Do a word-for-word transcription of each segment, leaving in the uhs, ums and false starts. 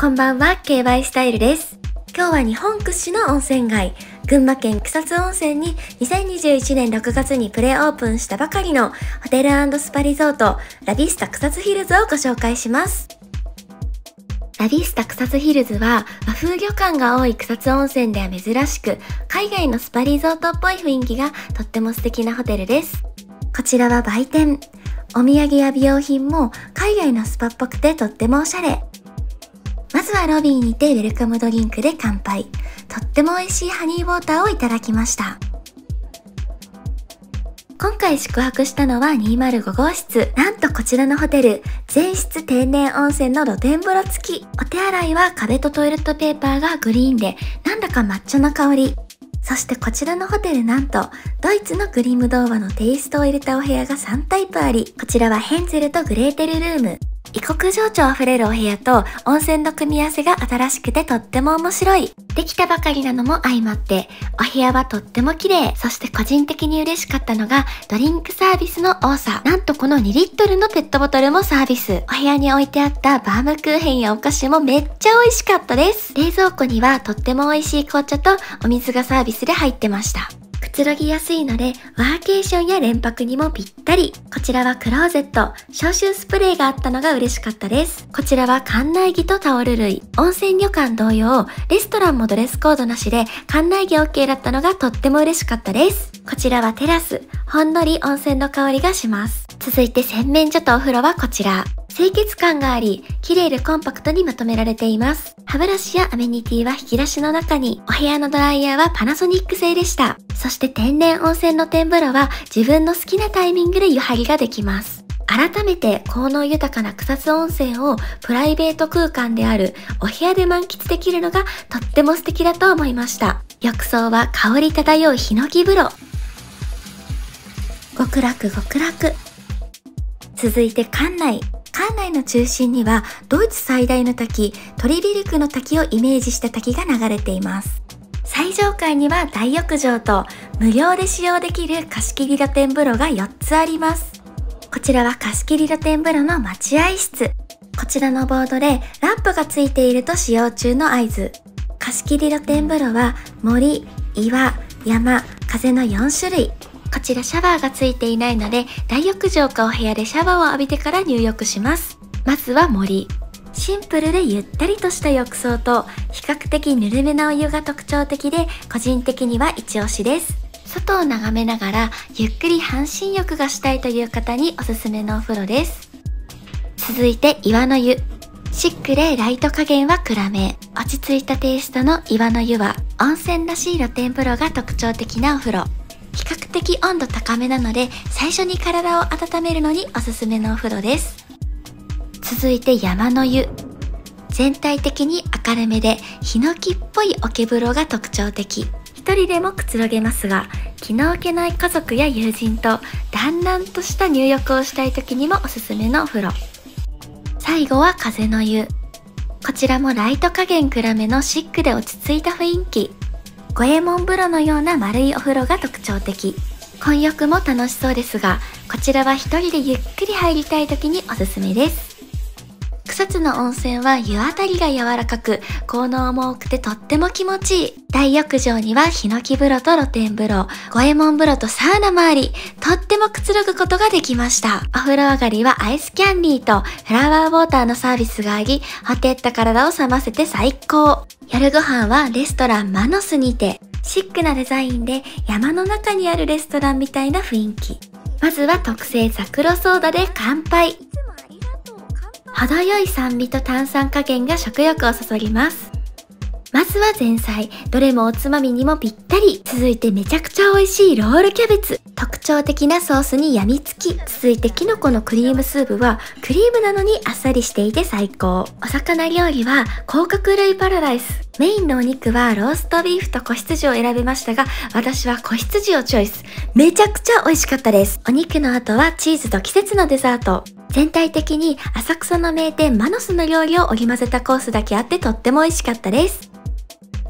こんばんは、ケーワイ スタイルです。今日は日本屈指の温泉街、群馬県草津温泉ににせんにじゅういちねんろくがつにプレオープンしたばかりのホテル&スパリゾートラビスタ草津ヒルズをご紹介します。ラビスタ草津ヒルズは和風旅館が多い草津温泉では珍しく、海外のスパリゾートっぽい雰囲気がとっても素敵なホテルです。こちらは売店。お土産や美容品も海外のスパっぽくてとってもおしゃれ。まずはロビーにてウェルカムドリンクで乾杯。とっても美味しいハニーウォーターをいただきました。今回宿泊したのはにひゃくごごうしつ。なんとこちらのホテル、全室天然温泉の露天風呂付き。お手洗いは壁とトイレットペーパーがグリーンで、なんだか抹茶の香り。そしてこちらのホテルなんと、ドイツのグリム童話のテイストを入れたお部屋がさんタイプあり、こちらはヘンゼルとグレーテルルーム。異国情緒あふれるお部屋と温泉の組み合わせが新しくてとっても面白い。できたばかりなのも相まって、お部屋はとっても綺麗。そして個人的に嬉しかったのがドリンクサービスの多さ。なんとこのにリットルのペットボトルもサービス。お部屋に置いてあったバームクーヘンやお菓子もめっちゃ美味しかったです。冷蔵庫にはとっても美味しい紅茶とお水がサービスで入ってました。くつろぎやすいので、ワーケーションや連泊にもぴったり。こちらはクローゼット、消臭スプレーがあったのが嬉しかったです。こちらは館内着とタオル類。温泉旅館同様、レストランもドレスコードなしで、館内着 OK だったのがとっても嬉しかったです。こちらはテラス、ほんのり温泉の香りがします。続いて洗面所とお風呂はこちら。清潔感があり、綺麗でコンパクトにまとめられています。歯ブラシやアメニティは引き出しの中に、お部屋のドライヤーはパナソニック製でした。そして天然温泉露天風呂は自分の好きなタイミングで湯張りができます。改めて効能豊かな草津温泉をプライベート空間であるお部屋で満喫できるのがとっても素敵だと思いました。浴槽は香り漂うヒノキ風呂。極楽極楽。続いて館内。館内の中心にはドイツ最大の滝、トリビルクの滝をイメージした滝が流れています。最上階には大浴場と無料で使用できる貸し切り露天風呂がよっつあります。こちらは貸し切り露天風呂の待合室。こちらのボードでランプがついていると使用中の合図。貸し切り露天風呂は森、岩、山、風のよんしゅるい。こちらシャワーがついていないので、大浴場かお部屋でシャワーを浴びてから入浴します。まずは森。シンプルでゆったりとした浴槽と、比較的ぬるめなお湯が特徴的で、個人的には一押しです。外を眺めながら、ゆっくり半身浴がしたいという方におすすめのお風呂です。続いて岩の湯。シックでライト加減は暗め。落ち着いたテイストの岩の湯は、温泉らしい露天風呂が特徴的なお風呂。比較的温度高めなので、最初に体を温めるのにおすすめのお風呂です。続いて山の湯。全体的に明るめで、ヒノキっぽい桶風呂が特徴的。一人でもくつろげますが、気の置けない家族や友人と、だんらんとした入浴をしたい時にもおすすめのお風呂。最後は風の湯。こちらもライト加減暗めのシックで落ち着いた雰囲気。五右衛門風呂のような丸いお風呂が特徴的。混浴も楽しそうですが、こちらは一人でゆっくり入りたい時におすすめです。草津の温泉は湯あたりが柔らかく、効能も多くてとっても気持ちいい。大浴場にはヒノキ風呂と露天風呂、五右衛門風呂とサウナもあり、とってもくつろぐことができました。お風呂上がりはアイスキャンディーとフラワーウォーターのサービスがあり、ほてった体を冷ませて最高。夜ご飯はレストランマノスにて、シックなデザインで山の中にあるレストランみたいな雰囲気。まずは特製ザクロソーダで乾杯。程よい酸味と炭酸加減が食欲をそそります。まずは前菜、どれもおつまみにもぴったり。続いてめちゃくちゃ美味しいロールキャベツ。特徴的なソースに病みつき。続いてキノコのクリームスープはクリームなのにあっさりしていて最高。お魚料理は甲殻類パラダイス。メインのお肉はローストビーフと子羊を選びましたが、私は子羊をチョイス。めちゃくちゃ美味しかったです。お肉の後はチーズと季節のデザート。全体的に浅草の名店マノスの料理を織り交ぜたコースだけあってとっても美味しかったです。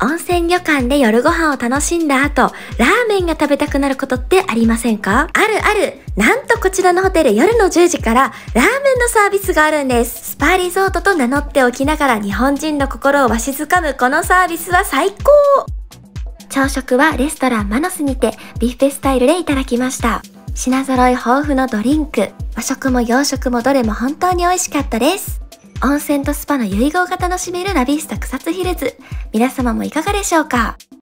温泉旅館で夜ご飯を楽しんだ後、ラーメンが食べたくなることってありませんか？あるある。なんとこちらのホテル夜のじゅうじからラーメンのサービスがあるんです。スパリゾートと名乗っておきながら日本人の心をわしづかむこのサービスは最高！朝食はレストランマノスにてビュッフェスタイルでいただきました。品揃い豊富のドリンク、和食も洋食もどれも本当に美味しかったです。温泉とスパの遺合が楽しめるラビスタ草津ヒルズ。皆様もいかがでしょうか？